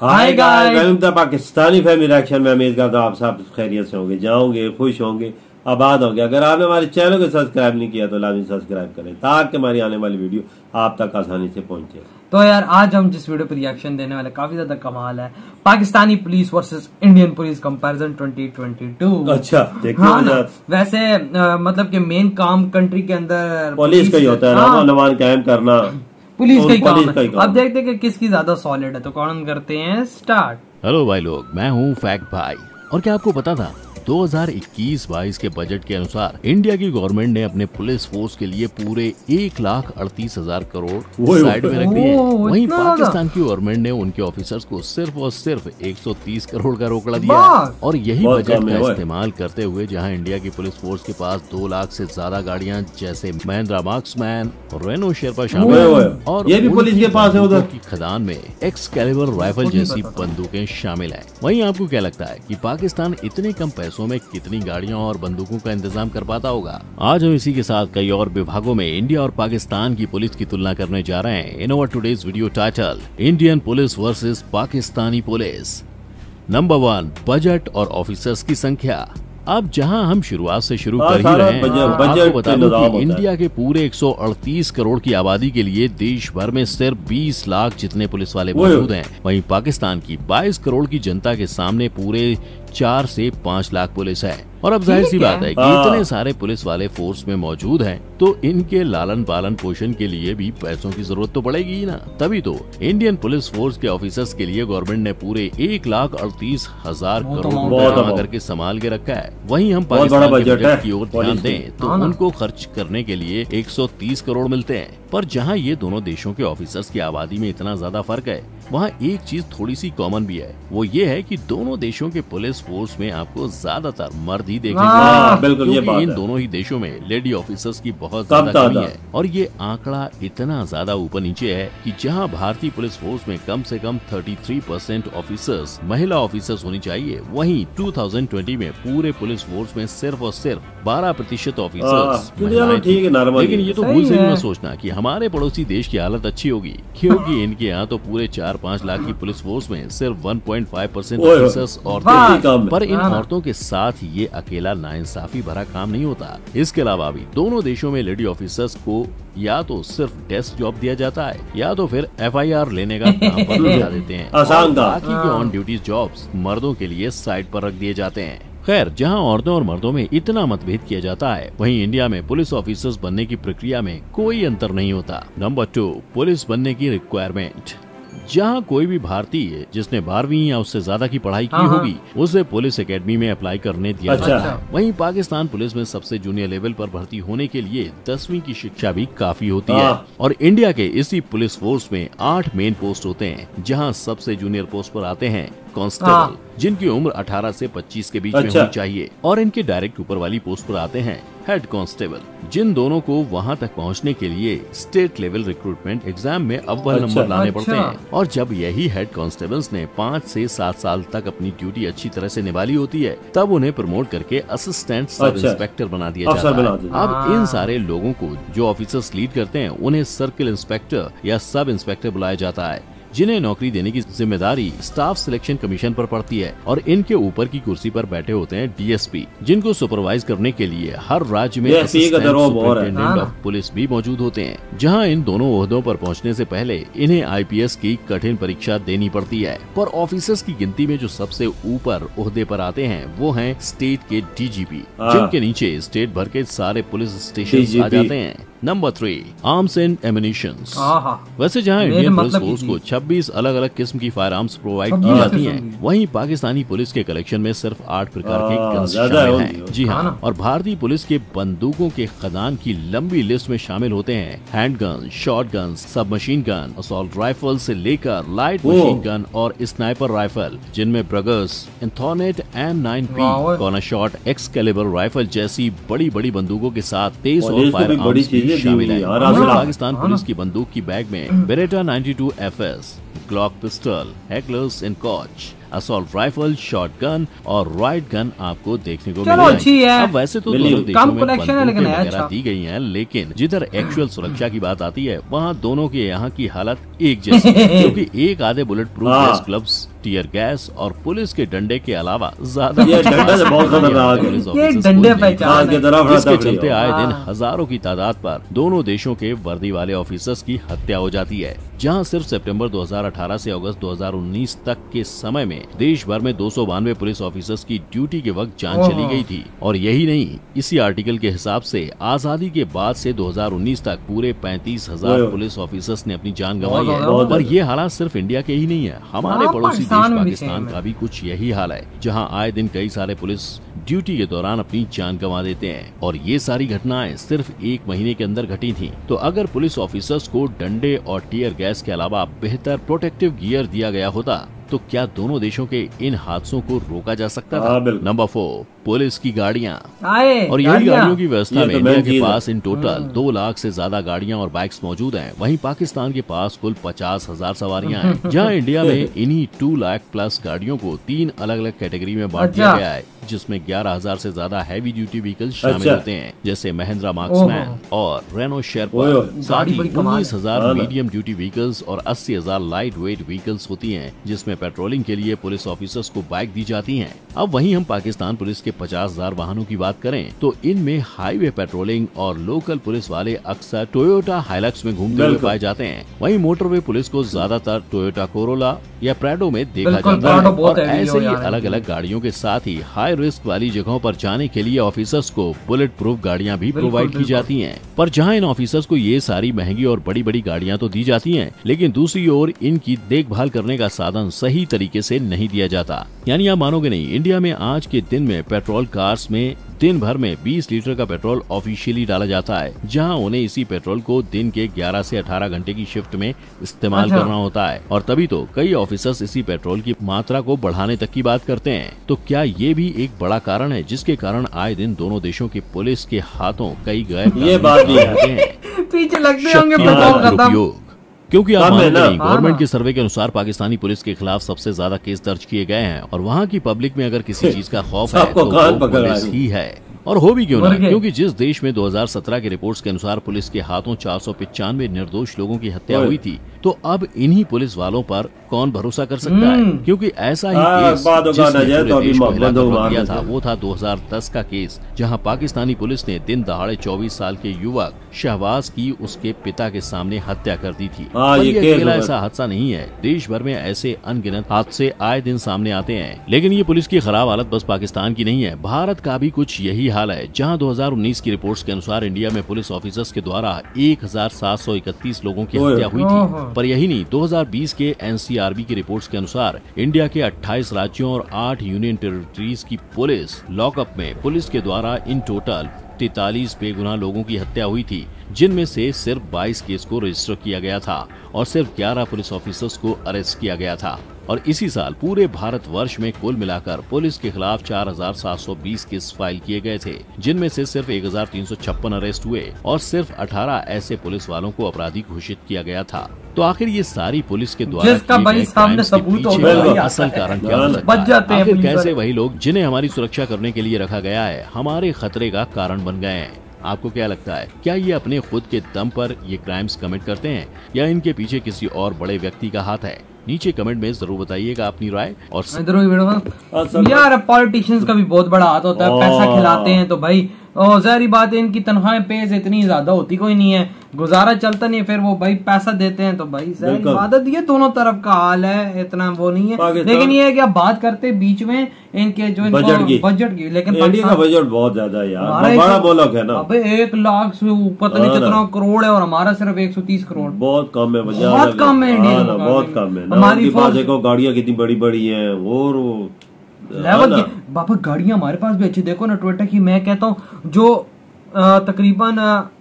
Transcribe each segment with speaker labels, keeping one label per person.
Speaker 1: Hi guys, welcome to Pakistani family reaction में। उम्मीद करता हूँ आप सब खैरियत से होंगे, जाओगे, खुश होंगे, आबाद होंगे। अगर आपने हमारे चैनल को सब्सक्राइब नहीं किया तो लाजमी सब्सक्राइब करें ताकि हमारी आने वाली वीडियो आप तक आसानी से पहुंचे।
Speaker 2: तो यार आज हम जिस वीडियो पर रिएक्शन देने वाले काफी ज्यादा कमाल है, Pakistani police versus Indian police comparison 2022।
Speaker 1: अच्छा देखिए,
Speaker 2: हाँ ना, वैसे मतलब कि मेन काम कंट्री के अंदर
Speaker 1: पुलिस का ही होता है, अमन अमान कायम करना
Speaker 2: पुलिस का ही काम है। अब देखते हैं कि किसकी ज्यादा सॉलिड है, तो कौन करते हैं स्टार्ट।
Speaker 3: हेलो भाई लोग, मैं हूँ फैक्ट भाई। और क्या आपको पता था 2021-22 के बजट के अनुसार इंडिया की गवर्नमेंट ने अपने पुलिस फोर्स के लिए पूरे 1,38,000 करोड़ साइड में रख दिए। वहीं पाकिस्तान की गवर्नमेंट ने उनके ऑफिसर्स को सिर्फ और सिर्फ 130 करोड़ का रोकड़ा दिया। और यही बजट का इस्तेमाल करते हुए जहां इंडिया की पुलिस फोर्स के पास 2 लाख से ज्यादा गाड़ियां जैसे महिंद्रा मार्क्समैन, रेनो शेरपा शामिल है, और
Speaker 1: ये भी पुलिस के पास है। उधर
Speaker 3: की खदान में एक्सकैलिबर राइफल जैसी बंदूकें शामिल है। वहीं आपको क्या लगता है कि पाकिस्तान इतने कम पैसों में कितनी गाड़ियां और बंदूकों का इंतजाम कर पाता होगा? आज हम इसी के साथ कई और विभागों में इंडिया और पाकिस्तान की पुलिस की तुलना करने जा रहे हैं। In our today's video title, Indian police versus Pakistani police. Number 1, budget और ऑफिसर्स की संख्या। अब जहां हम शुरुआत से शुरू कर ही रहे हैं, आपको बता दूं कि इंडिया के पूरे 138 करोड़ की आबादी के लिए देश भर में सिर्फ 20 लाख जितने पुलिस वाले मौजूद हैं। वहीं पाकिस्तान की 22 करोड़ की जनता के सामने पूरे 4 से 5 लाख पुलिस है। और अब जाहिर सी बात है कि इतने सारे पुलिस वाले फोर्स में मौजूद हैं, तो इनके लालन पालन पोषण के लिए भी पैसों की जरूरत तो पड़ेगी ही ना। तभी तो इंडियन पुलिस फोर्स के ऑफिसर्स के लिए गवर्नमेंट ने पूरे 1,38,000 करोड़ जमा करके संभाल के रखा है। वहीं हम पाकिस्तान के बजट की ओर ध्यान दें तो उनको खर्च करने के लिए 130 करोड़ मिलते हैं। पर जहां ये दोनों देशों के ऑफिसर्स की आबादी में इतना ज्यादा फर्क है, वहाँ एक चीज थोड़ी सी कॉमन भी है। वो ये है कि दोनों देशों के पुलिस फोर्स में आपको ज्यादातर मर्द ही देखने को
Speaker 1: बिल्कुल ये बात
Speaker 3: इन
Speaker 1: है।
Speaker 3: दोनों ही देशों में लेडी ऑफिसर्स की बहुत ज्यादा कमी है। और ये आंकड़ा इतना ज्यादा ऊपर नीचे है कि जहाँ भारतीय पुलिस फोर्स में कम से कम 33% ऑफिसर्स महिला ऑफिसर्स होनी चाहिए, वहीं 2020 में पूरे पुलिस फोर्स में सिर्फ और सिर्फ 12% ऑफिसर्स महिलाएं थी। लेकिन ये तो भूल से भी मत सोचना कि हमारे पड़ोसी देश की हालत अच्छी होगी, क्योंकि इनके यहाँ तो पूरे 4-5 लाख की पुलिस फोर्स में सिर्फ 1.5% ऑफिसर्स औरतें। पर इन औरतों के साथ ये अकेला नाइंसाफी भरा काम नहीं होता। इसके अलावा भी दोनों देशों में लेडी ऑफिसर्स को या तो सिर्फ डेस्क जॉब दिया जाता है या तो फिर FIR लेने का काम पर लगा देते हैं। बाकी के ऑन ड्यूटी जॉब्स मर्दों के लिए साइड पर रख दिए जाते हैं। खैर, जहां औरतों और मर्दों में इतना मतभेद किया जाता है, वहीं इंडिया में पुलिस ऑफिसर्स बनने की प्रक्रिया में कोई अंतर नहीं होता। नंबर 2, पुलिस बनने की रिक्वायरमेंट। जहां कोई भी भारतीय जिसने 12वीं या उससे ज्यादा की पढ़ाई की होगी, उसे पुलिस एकेडमी में अप्लाई करने दिया जाता है। वहीं पाकिस्तान पुलिस में सबसे जूनियर लेवल पर भर्ती होने के लिए 10वीं की शिक्षा भी काफी होती है। और इंडिया के इसी पुलिस फोर्स में 8 मेन पोस्ट होते हैं, जहां सबसे जूनियर पोस्ट पर आते हैं कांस्टेबल, जिनकी उम्र 18 से 25 के बीच में होनी चाहिए। और इनके डायरेक्ट ऊपर वाली पोस्ट पर आते हैं हेड कांस्टेबल, जिन दोनों को वहां तक पहुंचने के लिए स्टेट लेवल रिक्रूटमेंट एग्जाम में अव्वल नंबर लाने पड़ते हैं। और जब यही हेड कांस्टेबल्स ने 5 से 7 साल तक अपनी ड्यूटी अच्छी तरह से निभाली होती है, तब उन्हें प्रमोट करके असिस्टेंट सब इंस्पेक्टर बना दिया जाता है। अब इन सारे लोगों को जो ऑफिसर्स लीड करते हैं, उन्हें सर्किल इंस्पेक्टर या सब इंस्पेक्टर बुलाया जाता है, जिन्हें नौकरी देने की जिम्मेदारी स्टाफ सिलेक्शन कमीशन पर पड़ती है। और इनके ऊपर की कुर्सी पर बैठे होते हैं DSP, जिनको सुपरवाइज करने के लिए हर राज्य में असिस्टेंट सुपरिटेंडेंट ऑफ पुलिस भी मौजूद होते हैं। जहां इन दोनों ओहदों पर पहुंचने से पहले इन्हें IPS की कठिन परीक्षा देनी पड़ती है। पर ऑफिसर्स की गिनती में जो सबसे ऊपर ओहदे पर आते हैं, वो हैं स्टेट के DGP, जिनके नीचे स्टेट भर के सारे पुलिस स्टेशन आ जाते हैं। Number 3, arms and ammunitions. वैसे जहां इंडियन पुलिस फोर्स को 26 अलग अलग किस्म की फायर आर्म्स प्रोवाइड की जाती हैं, वहीं पाकिस्तानी पुलिस के कलेक्शन में सिर्फ 8 प्रकार के गन्स शामिल हैं। जी हाँ, और भारतीय पुलिस के बंदूकों के खदान की लंबी लिस्ट में शामिल होते हैं handgun, short gun, sub machine gun, assault rifle से लेकर लाइट मशीन गन और स्नाइपर राइफल, जिनमें ब्रगर्स, एंथोनेट M9P, corner shot, Excalibur rifle जैसी बड़ी बड़ी बंदूकों के साथ 23 और फायर आर्म्स शामिल है। पाकिस्तान पुलिस की बंदूक की बैग में Beretta 92 FS, Glock pistol, Hecklers इन कॉच, असॉल्ट राइफल, शॉटगन और राइट गन आपको देखने को मिलेगी। अब वैसे तो दोनों देशों में बंदूकें वगैरह दी गई हैं, लेकिन जिधर एक्चुअल सुरक्षा की बात आती है, वहाँ दोनों के यहाँ की हालत एक जैसी, क्योंकि एक आधे bulletproof gloves tear gas और पुलिस के डंडे के अलावा ज्यादा
Speaker 1: ये डंडा से बहुत खतरनाक है।
Speaker 3: पुलिस
Speaker 2: ये
Speaker 3: ऑफिसर्स
Speaker 2: डंडे
Speaker 3: को नहीं
Speaker 2: पहचान
Speaker 1: की
Speaker 2: है।
Speaker 1: तरफ
Speaker 3: जिसके
Speaker 1: रखा
Speaker 3: चलते आए दिन
Speaker 2: हाँ।
Speaker 3: हजारों की तादाद पर दोनों देशों के वर्दी वाले ऑफिसर्स की हत्या हो जाती है। जहां सिर्फ सितंबर 2018 से अगस्त 2019 तक के समय में देश भर में 292 पुलिस ऑफिसर्स की ड्यूटी के वक्त जान चली गई थी। और यही नहीं, इसी आर्टिकल के हिसाब से आजादी के बाद से 2019 तक पूरे 35,000 पुलिस ऑफिसर्स ने अपनी जान गंवाई है।
Speaker 1: बहुत
Speaker 3: और ये हालात सिर्फ इंडिया के ही नहीं है, हमारे
Speaker 2: हाँ,
Speaker 3: पड़ोसी देश
Speaker 2: पाकिस्तान में भी
Speaker 3: पाकिस्तान
Speaker 2: सेम
Speaker 3: का
Speaker 2: है।
Speaker 3: भी कुछ यही हाल है, जहां आए दिन कई सारे पुलिस ड्यूटी के दौरान अपनी जान गंवा देते हैं। और ये सारी घटनाएं सिर्फ एक महीने के अंदर घटी थी। तो अगर पुलिस ऑफिसर्स को डंडे और टीयर गैस के अलावा बेहतर प्रोटेक्टिव गियर दिया गया होता तो क्या दोनों देशों के इन हादसों को रोका जा सकता था?
Speaker 1: हाँ, बिल्कुल।
Speaker 3: नंबर 4, पुलिस की गाड़ियां।
Speaker 2: आए
Speaker 3: और यही गाड़ियों की व्यवस्था
Speaker 1: ये
Speaker 3: में
Speaker 1: तो
Speaker 3: इंडिया
Speaker 1: मेन
Speaker 3: के
Speaker 1: चीज है।
Speaker 3: पास इन टोटल 2 लाख से ज्यादा गाड़ियां और बाइक्स मौजूद हैं। वहीं पाकिस्तान के पास कुल 50,000 सवारियां हैं। जहां इंडिया में इन्हीं 2 लाख प्लस गाड़ियों को 3 अलग अलग कैटेगरी में बांट दिया
Speaker 2: अच्छा।
Speaker 3: गया है, जिसमें 11,000 से ज्यादा हैवी ड्यूटी व्हीकल शामिल
Speaker 1: अच्छा।
Speaker 3: होते हैं, जैसे महिंद्रा मार्क्समैन और रेनो शेरपा। साथ
Speaker 2: गाड़ी
Speaker 3: ही
Speaker 2: बड़ी कमाल है।
Speaker 3: 19,000
Speaker 1: हाँ ना।
Speaker 3: मीडियम ड्यूटी व्हीकल्स और 80,000 लाइट वेट व्हीकल्स होती हैं, जिसमें पेट्रोलिंग के लिए पुलिस ऑफिसर्स को बाइक दी जाती हैं। अब वहीं हम पाकिस्तान पुलिस के 50,000 वाहनों की बात करें तो इनमें हाईवे पेट्रोलिंग और लोकल पुलिस वाले अक्सर टोयोटा हाइलक्स में घूमते हुए
Speaker 1: बिल्कुल।
Speaker 3: पाए जाते हैं। वहीं मोटरवे पुलिस को ज्यादातर टोयोटा कोरोला या प्राडो में देखा
Speaker 2: बिल्कुल,
Speaker 3: जाता
Speaker 2: प्राडो
Speaker 3: है।
Speaker 2: बहुत
Speaker 3: और
Speaker 2: heavy
Speaker 3: ऐसे
Speaker 2: हो
Speaker 3: ही
Speaker 2: यार
Speaker 3: अलग अलग गाड़ियों के साथ ही हाई रिस्क वाली जगहों पर जाने के लिए ऑफिसर्स को बुलेट प्रूफ गाड़ियां भी
Speaker 2: बिल्कुल,
Speaker 3: प्रोवाइड की
Speaker 2: बिल्कुल।
Speaker 3: जाती हैं। पर जहां इन ऑफिसर्स को ये सारी महंगी और बड़ी बड़ी गाड़ियां तो दी जाती हैं, लेकिन दूसरी ओर इनकी देखभाल करने का साधन सही तरीके से नहीं दिया जाता। यानी आप मानोगे नहीं, इंडिया में आज के दिन में पेट्रोल कार्स में दिन भर में 20 लीटर का पेट्रोल ऑफिशियली डाला जाता है, जहां उन्हें इसी पेट्रोल को दिन के 11 से 18 घंटे की शिफ्ट में इस्तेमाल
Speaker 2: अच्छा।
Speaker 3: करना होता है। और तभी तो कई ऑफिसर्स इसी पेट्रोल की मात्रा को बढ़ाने तक की बात करते हैं। तो क्या ये भी एक बड़ा कारण है जिसके कारण आए दिन दोनों देशों की पुलिस के हाथों कई गैर
Speaker 1: ये बात भी है।
Speaker 3: होते हैं?
Speaker 2: पीछे लगते होंगे
Speaker 3: शक्तियां
Speaker 2: पेट्रोल
Speaker 3: का
Speaker 2: खत्म।
Speaker 3: दुरुपयोग। क्योंकि आप
Speaker 1: कम है
Speaker 3: मानोगे
Speaker 1: ना।
Speaker 3: नहीं,
Speaker 2: हाँ
Speaker 3: गवर्नमेंट
Speaker 2: ना।
Speaker 3: के सर्वे के अनुसार पाकिस्तानी पुलिस के खिलाफ सबसे ज्यादा केस दर्ज किए गए हैं। और वहाँ की पब्लिक में अगर किसी चीज का खौफ है
Speaker 1: सबको
Speaker 3: तो
Speaker 1: कान
Speaker 3: वो
Speaker 1: पकड़
Speaker 3: पुलिस
Speaker 1: आए।
Speaker 3: ही है। और हो भी क्यों ना,
Speaker 2: मर गए।
Speaker 3: क्योंकि जिस देश में 2017 के रिपोर्ट्स के अनुसार पुलिस के हाथों 495 निर्दोष लोगों की हत्या
Speaker 1: ओए।
Speaker 3: हुई थी, तो अब इन्हीं पुलिस वालों पर कौन भरोसा कर सकता है? क्योंकि ऐसा ही
Speaker 1: हाँ,
Speaker 3: केस
Speaker 1: बाद होगा
Speaker 3: जिसने
Speaker 1: नजर
Speaker 3: पूरे
Speaker 1: तो अभी
Speaker 3: देश को
Speaker 1: मोहम्मद
Speaker 3: हिलाकर
Speaker 1: उमर
Speaker 3: रख दिया
Speaker 1: ने
Speaker 3: था,
Speaker 1: थे।
Speaker 3: वो था 2010 का केस, जहां पाकिस्तानी पुलिस ने दिन दहाड़े 24 साल के युवक शहबाज की उसके पिता के सामने हत्या कर दी थी।
Speaker 1: हाँ,
Speaker 3: पर
Speaker 1: ये
Speaker 3: ये
Speaker 1: केस
Speaker 3: अकेला
Speaker 1: हुआ।
Speaker 3: ऐसा हादसा नहीं है, देश भर में ऐसे अनगिनत हादसे आए दिन सामने आते हैं। लेकिन ये पुलिस की खराब हालत बस पाकिस्तान की नहीं है, भारत का भी कुछ यही हाल है, जहां 2019 की रिपोर्ट्स के अनुसार इंडिया में पुलिस ऑफिसर्स के द्वारा 1731 लोगों की
Speaker 1: ओए।
Speaker 3: हत्या हुई
Speaker 2: ओहो।
Speaker 3: थी। पर यही नहीं, 2020 के एनसीआरबी की रिपोर्ट्स के अनुसार इंडिया के 28 राज्यों और 8 यूनियन टेरिटरीज की पुलिस लॉकअप में पुलिस के द्वारा इन टोटल 43 बेगुनाह लोगों की हत्या हुई थी, जिनमें से सिर्फ 22 केस को रजिस्टर किया गया था और सिर्फ 11 पुलिस ऑफिसर्स को अरेस्ट किया गया था। और इसी साल पूरे भारत वर्ष में कुल मिलाकर पुलिस के खिलाफ 4,720 केस फाइल किए गए थे, जिनमें से सिर्फ 1,356 अरेस्ट हुए और सिर्फ 18 ऐसे पुलिस वालों को अपराधी घोषित किया गया था। तो आखिर ये सारी पुलिस के द्वारा
Speaker 2: जिसका
Speaker 3: किए
Speaker 2: भाई
Speaker 3: गए
Speaker 2: सामने
Speaker 3: crimes के
Speaker 2: सबूत
Speaker 3: पीछे
Speaker 2: होगा,
Speaker 3: का
Speaker 1: वही
Speaker 3: असल
Speaker 2: आता है।
Speaker 3: कारण क्या हो सकता
Speaker 2: बच जाते
Speaker 3: है?
Speaker 2: हैं
Speaker 3: आखिर
Speaker 2: पुलिस
Speaker 3: कैसे
Speaker 2: वाले।
Speaker 3: वही लोग जिन्हें हमारी सुरक्षा करने के लिए रखा गया है हमारे खतरे का कारण बन गए हैं? आपको क्या लगता है, क्या ये अपने खुद के दम पर ये क्राइम्स कमिट करते हैं या इनके पीछे किसी और बड़े व्यक्ति का हाथ है? नीचे कमेंट में जरूर बताइएगा अपनी राय। और
Speaker 2: इधर हुई वीडियो
Speaker 1: हाँ,
Speaker 2: में
Speaker 1: सब-
Speaker 2: यार पॉलिटिशियंस का भी बहुत बड़ा हाथ होता है, पैसा खिलाते हैं तो भाई जाहिर बात है इनकी तनख्वाहें पे से इतनी ज्यादा होती कोई नहीं है, गुजारा चलता नहीं है, फिर वो भाई पैसा देते हैं तो भाई जाहिर
Speaker 1: बिल्कुल।
Speaker 2: बात है, ये दोनों तरफ का हाल है, इतना वो नहीं है।
Speaker 1: पाकिस्तान-
Speaker 2: लेकिन ये है कि आप बात करते बीच में इनके जो
Speaker 1: बजट की,
Speaker 2: लेकिन
Speaker 1: इंडिया का बजट बहुत ज्यादा है
Speaker 2: हमारा
Speaker 1: यार, बड़ा
Speaker 2: एक-
Speaker 1: मुल्क है ना,
Speaker 2: अबे 1 लाख से ऊपर नहीं
Speaker 1: हाँ ना।
Speaker 2: कितना करोड़ है और हमारा सिर्फ 130 करोड़।
Speaker 1: बहुत कम है।
Speaker 2: बहुत कम है इंडिया
Speaker 1: हाँ
Speaker 2: का।
Speaker 1: ना, बहुत कम है ना।
Speaker 2: हमारी
Speaker 1: उनके पास
Speaker 2: फौज-
Speaker 1: देखो गाड़ियां कितनी बड़ी बड़ी हैं और वो
Speaker 2: लेवल
Speaker 1: हाँ
Speaker 2: की बाबा गाड़ियां हमारे पास भी अच्छी, देखो ना टोयोटा की, मैं कहता हूँ जो तकरीबन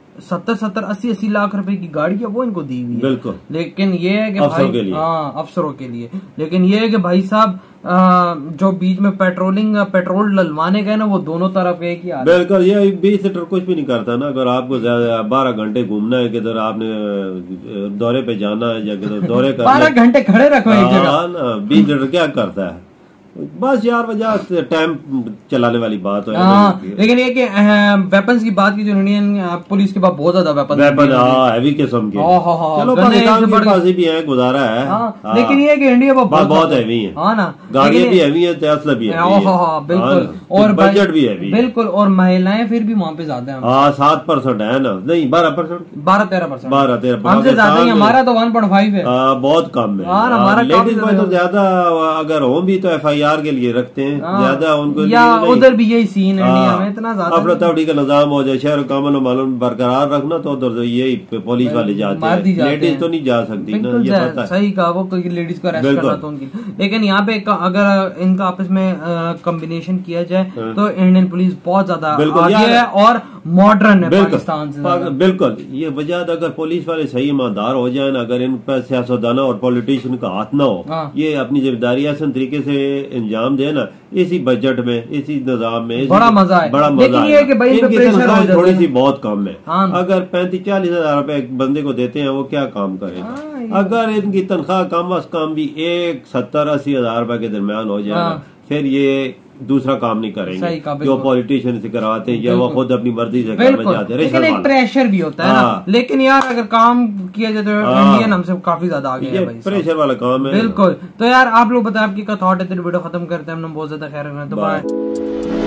Speaker 2: 70-80 लाख रुपए की गाड़ी है वो इनको दी हुई है।
Speaker 1: बिल्कुल।
Speaker 2: लेकिन ये है कि
Speaker 1: अफसरों
Speaker 2: भाई
Speaker 1: के लिए।
Speaker 2: हाँ अफसरों के लिए, लेकिन ये है कि भाई साहब जो बीच में पेट्रोल डलवाने गए ना वो दोनों तरफ एक ही हाल है।
Speaker 1: बिल्कुल, ये 20 लीटर कुछ भी नहीं करता ना। अगर आपको ज्यादा 12 घंटे घूमना है, किधर आपने दौरे पे जाना है या किधर दौरे
Speaker 2: 12 घंटे खड़े रखो एक जगह।
Speaker 1: हाँ ना, 20 लीटर क्या करता है? बस यार वजह टाइम चलाने वाली बात है।
Speaker 2: लेकिन ये कि वेपन्स की बात की जो इंडियन पुलिस के पास बहुत ज्यादा वेपन
Speaker 1: हैवी किस्म के, चलो पाकिस्तान के पास भी है, गुजारा है,
Speaker 2: लेकिन ये कि इंडिया
Speaker 1: बहुत हैवी है, हाँ ना, गाड़ियां भी हैवी है, असला भी है,
Speaker 2: बिल्कुल, और
Speaker 1: बजट भी हैवी,
Speaker 2: बिल्कुल, और महिलाएं फिर भी वहाँ पे ज्यादा है।
Speaker 1: 7% है ना, नहीं 12%,
Speaker 2: 12-13%, हमसे ज्यादा ही, हमारा तो 1.5 है,
Speaker 1: बहुत कम है। लेडीज में तो ज्यादा अगर हो भी तो FIR के लिए रखते हैं ज्यादा, उनको
Speaker 2: या उधर भी यही सीन है इंडिया में, इतना ज्यादा
Speaker 1: अफरा तफरी का निजाम हो जाए, शहर का अमन मालूम बरकरार रखना, तो उधर यही पुलिस वाले जाते हैं, लेडीज तो नहीं जा सकती ना, ये पता है।
Speaker 2: सही कहा, वो कोई लेडीज को अरेस्ट करना तो उनकी, लेकिन यहाँ पे अगर इनका आपस में कॉम्बिनेशन किया जाए तो इंडियन पुलिस बहुत ज्यादा आगे है और मॉडर्न है पाकिस्तान से।
Speaker 1: बिल्कुल, ये वजह अगर पुलिस वाले सही ईमानदार हो जाए ना, अगर इन पर सियासतदाना और पॉलिटिशियन का हाथ ना हो, ये अपनी जिम्मेदारी आसान तरीके से अंजाम दे ना, इसी बजट में, इसी निजाम में
Speaker 2: बड़ा मजा है।
Speaker 1: बड़ा मजा है। इनकी तनख्वाह थोड़ी सी बहुत कम है, अगर 35-40 हजार रुपए एक बंदे को देते हैं, वो क्या काम करेगा? अगर इनकी तनख्वाह कम अज कम भी 70-80 हजार रुपए के दरमियान हो जाए, फिर ये दूसरा काम नहीं करेंगे जो पॉलिटिशियन से कराते हैं, या वो खुद अपनी मर्जी से करना चाहते हैं।
Speaker 2: लेकिन एक प्रेशर भी होता है ना, लेकिन यार अगर काम किया जाए तो इंडियन हमसे काफी ज्यादा आगे है भाई,
Speaker 1: प्रेशर वाला काम है।
Speaker 2: बिल्कुल। तो यार आप लोग बताएं आपकी क्या थॉट है, वीडियो खत्म करते हैं, हम बहुत ज्यादा खैर रखना, तो बाय।